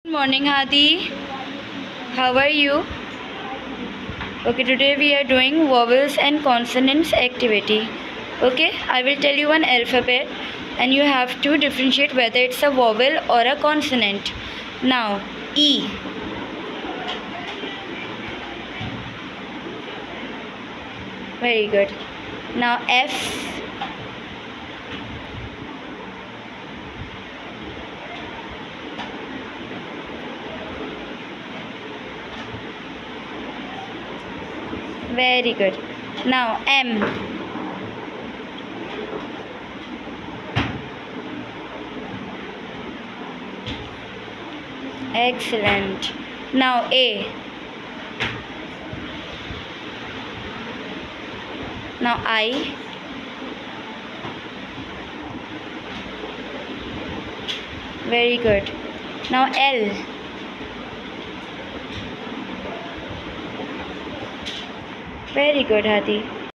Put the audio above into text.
Good morning, Hadi. How are you? Okay, today we are doing vowels and consonants activity. Okay, I will tell you one alphabet and you have to differentiate whether it's a vowel or a consonant. Now, E. Very good. Now, F. Very good. Now, M. Excellent. Now, A. Now, I. Very good. Now, L. Very good, Hadi.